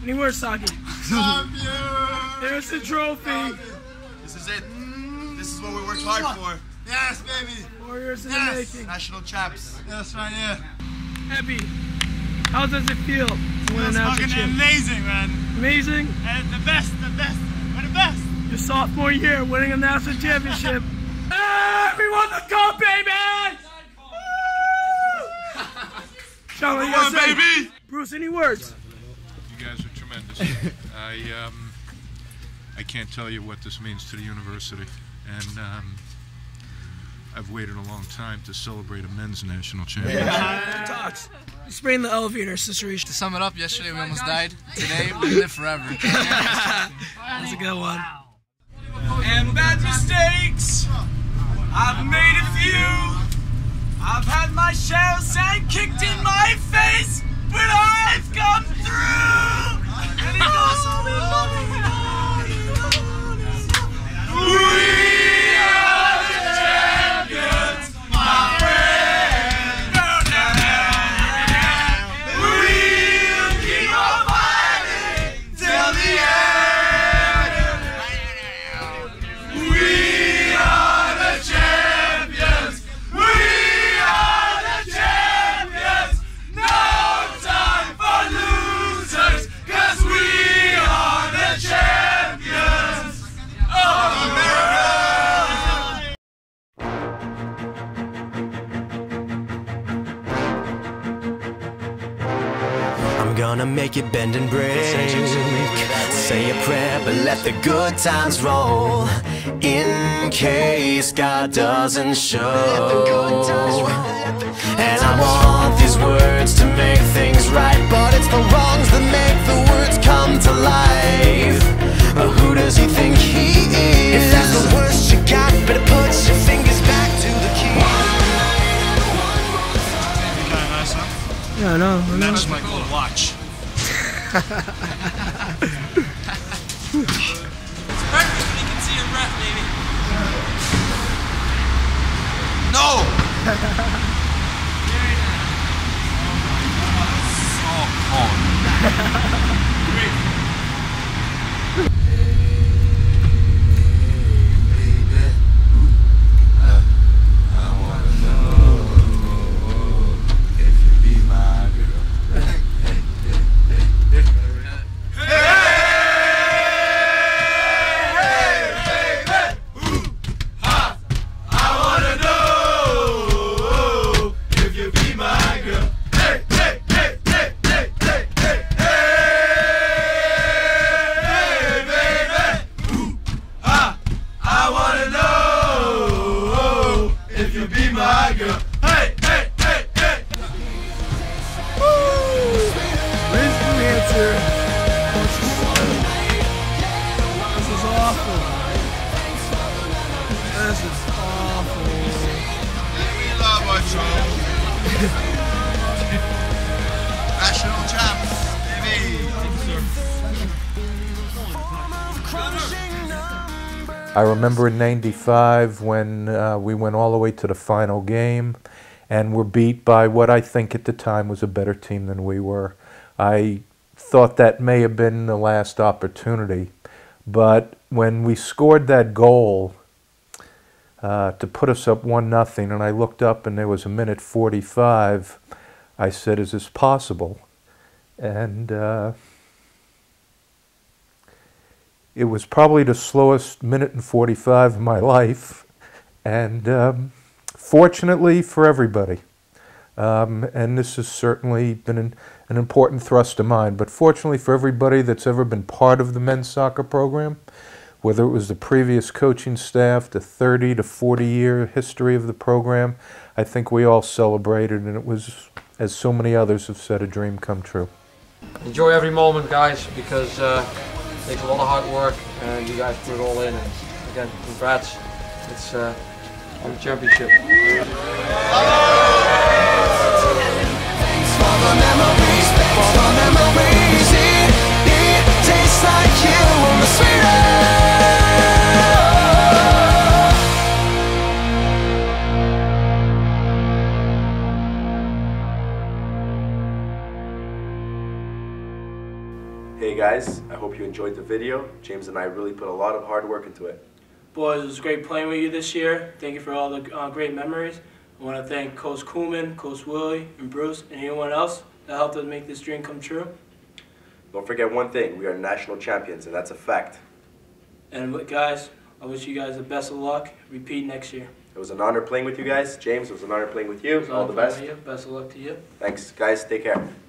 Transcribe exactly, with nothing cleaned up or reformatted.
Any words, Saki? Here's the trophy. This is it. This is what we worked hard for. Yes, baby. Warriors in Yes. the making. National champs. That's right, yeah. Happy. How does it feel to win a That's national fucking championship? amazing, man. Amazing. And the best, the best. We're the best. Your sophomore year, winning a national championship. Hey, we won the cup, baby! Sean, what do you Come on, gotta say? baby! Bruce, any words? You guys are tremendous. I um, I can't tell you what this means to the university, and um, I've waited a long time to celebrate a men's national championship. Yeah. Talks. You spraying the elevator, Sister Ish. To sum it up, yesterday we almost died. Today we live forever. That's a good one. And bad mistakes, I've made a few. I've had my share of sand kicked in my face, but I've come through. And it goes on and on and on and on. We are the champions, my friend. We'll keep on fighting till the end. We are the champions. We are the champions. No time for losers, 'cause we are the champions of America. I'm gonna make it bend and break. Say a prayer, but let the good times roll. In case God doesn't show. And I want these words to make things right, but it's the wrongs that make the words come to life. But who does he think he is? If that's the worst you got, better put your fingers back to the key. Kinda nice, huh? Yeah, I know. I know. That's my gold watch. It's perfect when you can see your breath, baby. No! National champs, baby. I remember in ninety-five when uh, we went all the way to the final game and were beat by what I think at the time was a better team than we were. I thought that may have been the last opportunity, but when we scored that goal uh, to put us up one nothing, and I looked up and there was a minute forty-five, I said, is this possible? And uh, it was probably the slowest minute and forty-five of my life, and um, fortunately for everybody, um, and this has certainly been an, an important thrust of mine, but fortunately for everybody that's ever been part of the men's soccer program, whether it was the previous coaching staff, the thirty to forty year history of the program, I think we all celebrated, and it was, as so many others have said, a dream come true. Enjoy every moment, guys, because uh, it takes a lot of hard work and you guys put it all in. And again, congrats. It's uh, on the championship. Thanks for the memories, for the memories. It, it tastes like you on the sweetest. Hey guys, I hope you enjoyed the video. James and I really put a lot of hard work into it. Boys, it was great playing with you this year. Thank you for all the uh, great memories. I want to thank Coach Kuhlman, Coach Willie, and Bruce, and anyone else that helped us make this dream come true. Don't forget one thing, we are national champions, and that's a fact. And guys, I wish you guys the best of luck. Repeat next year. It was an honor playing with you guys. James, it was an honor playing with you. It was All the playing best. with you. Best of luck to you. Thanks, guys. Take care.